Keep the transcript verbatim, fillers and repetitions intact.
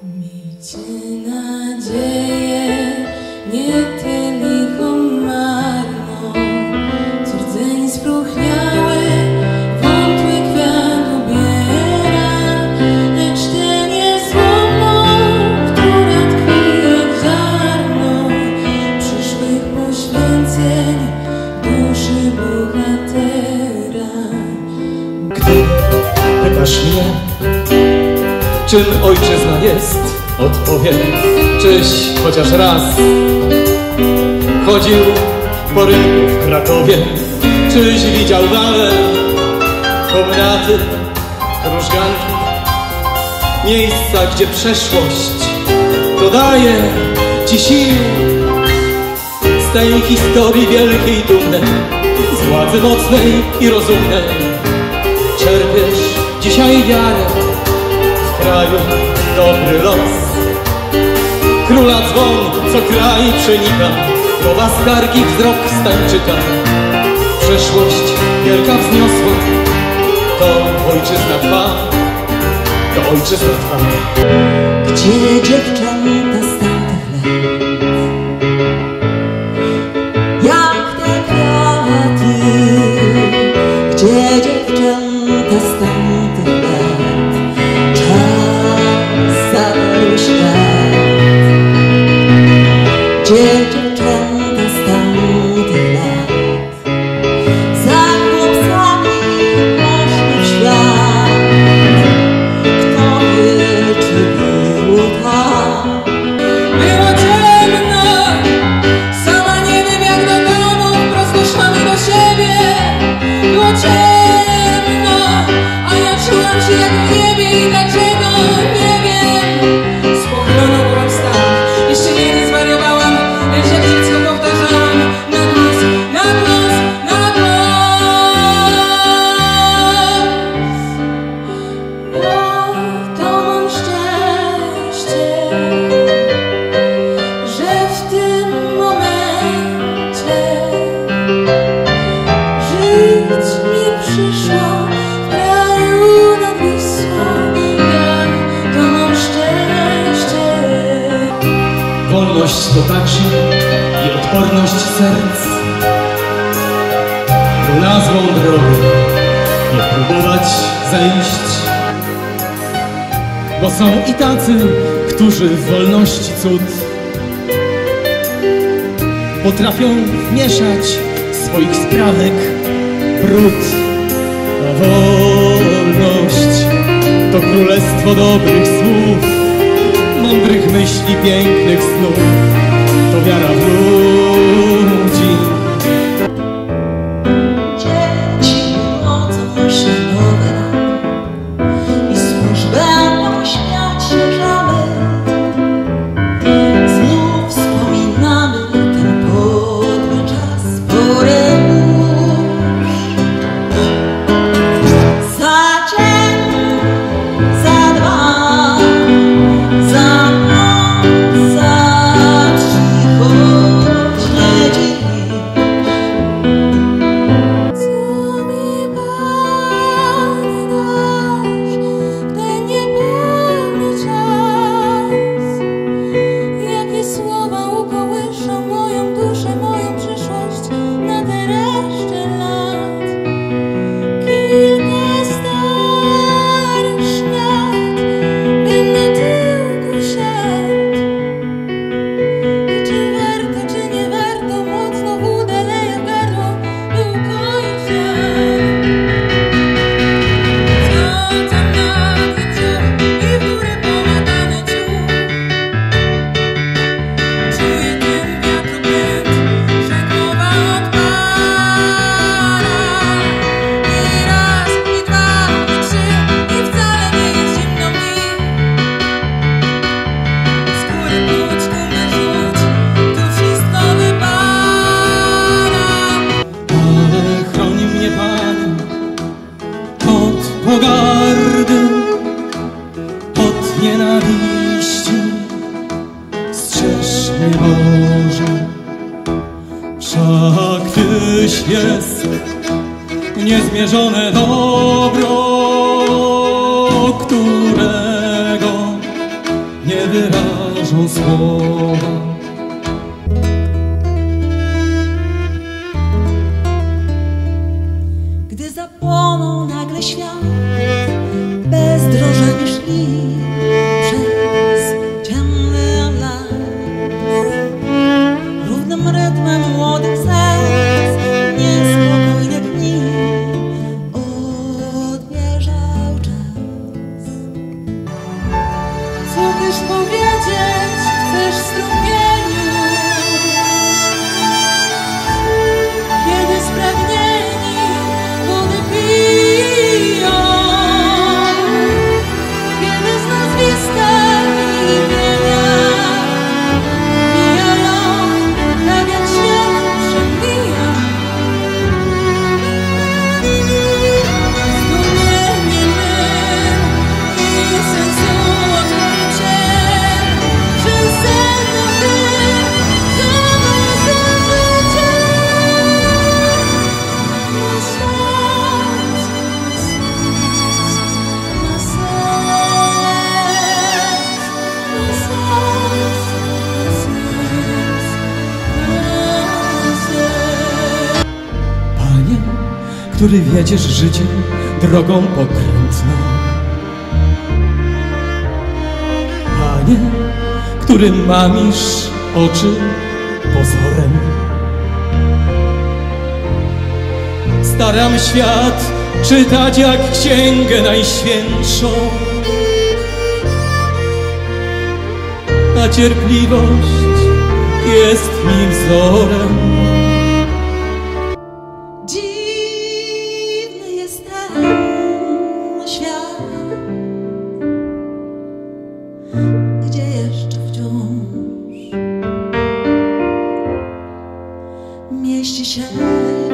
Miejcie nadzieję, nie tę lichą marną, co rdzeń spróchniały, wątły kwiat ubiera, lecz tę niezłomną, która tkwi jak ziarno przyszłych poświęceń duszy bohatera. Gdy pytasz mnie, czym ojczyzna jest, odpowiem, czyś chociaż raz chodził po rynku w Krakowie, czyś widział Wawel, komnaty, krużganki, miejsca, gdzie przeszłość dodaje ci sił. Z tej historii wielkiej dumnej, z władzy mocnej i rozumnej czerpiesz dzisiaj wiarę w kraju dobry los. Króla dzwon, co kraj przenika, mowa skargi, wzrok stańczyka. Przeszłość wielka wzniosła, to ojczyzna trwa, to ojczyzna trwa. Gdzie dziewczęta z tamtych lat, jak te kwiaty, gdzie dziewczęta z tamtych lat, czas zabrał świat. Gdzie dziewczęta z tamtych lat, za chłopcami poszły w świat. Kto wie, czy było tak? Było ciemno, sama nie wiem jak do domu, prosto szłam do siebie. Było ciemno, a ja czułam się jak w niebie i dlaczego nie wiem. Spokojno byłam w Stanach, jeszcze nie zwariowałam, lecz jak dziecko powtarzałam na głos, na głos, na głos. Bo to mam szczęście, że w tym momencie żyć mi przyszło w kraju nad Wisłą. Ja to mam szczęście. Wolność to także i odporność serc, by na złą drogę nie próbować zejść. Bo są i tacy, którzy w wolności cud potrafią wmieszać swoich sprawek brud. A wolność to królestwo dobrych słów, mądrych myśli, pięknych snów, to wiara w ludzi. Dzieci nocą się nowe i służbę śmiać się żamy. Znów wspominamy ten podły czas, porę burz. Za dzień, za dwa, za noc, za trzy, choć nie dziś. Co mi, Panie, dasz w ten niepełny czas? Jakie słowa ukołyszą moją duszę, moją przyszłość na te resztę lat? Kilka starych szmat, bym na tyłku siadł. I czy warto, czy nie warto, mocno wódę leje w gardło, by ukoić żal. Co tam na ten ciuch i w górę pomatany ciuch? Czuję ten wiatru pęd, że głowa odpala. I raz, i dwa, i trzy, i wcale nie jest zimno mi. Skóry płuć, gumę rzuć, tu wszystko wypala. Ale chroni mnie Pan od pogardy, od nienawiści. Strzeż mnie, Boże, wszak Tyś jest niezmierzone dobro, którego nie wyrażą słowa. Gdy zapłonął nagle świat, bezdrożeni szli przez ciemny las. Równym rytmem młodych serc niespokojne dni odmierzał czas. Co też powiedzieć chcesz, strumieniu, kiedy spragnieni wody piją, kiedy z nazwiska i imienia mijają, tak jak śnieg przemija. Zdumieni my i sensu odkrycie, że sen ty zamiast życie. Na sens, na sens, na sens, na sens, na sens. Panie, który wiedziesz życie drogą pokrętną. Panie, który mamisz oczy pozorem. Staram świat czytać jak księgę najświętszą, a cierpliwość jest mi wzorem. Dziwny jest ten świat, gdzie jeszcze wciąż mieści się